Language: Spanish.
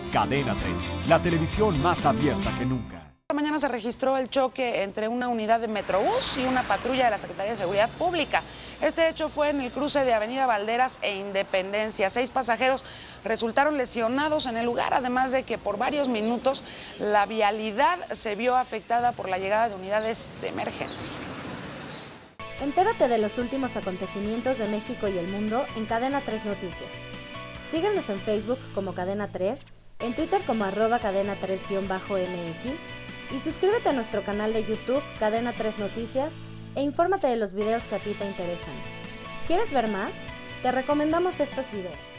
Cadena 30, la televisión más abierta que nunca. Esta mañana se registró el choque entre una unidad de Metrobús y una patrulla de la Secretaría de Seguridad Pública. Este hecho fue en el cruce de Avenida Valderas e Independencia. 6 pasajeros resultaron lesionados en el lugar, además de que por varios minutos la vialidad se vio afectada por la llegada de unidades de emergencia. Entérate de los últimos acontecimientos de México y el mundo en Cadena 3 Noticias. Síguenos en Facebook como Cadena 3, en Twitter como @cadena3_mx y suscríbete a nuestro canal de YouTube Cadena 3 Noticias e infórmate de los videos que a ti te interesan. ¿Quieres ver más? Te recomendamos estos videos.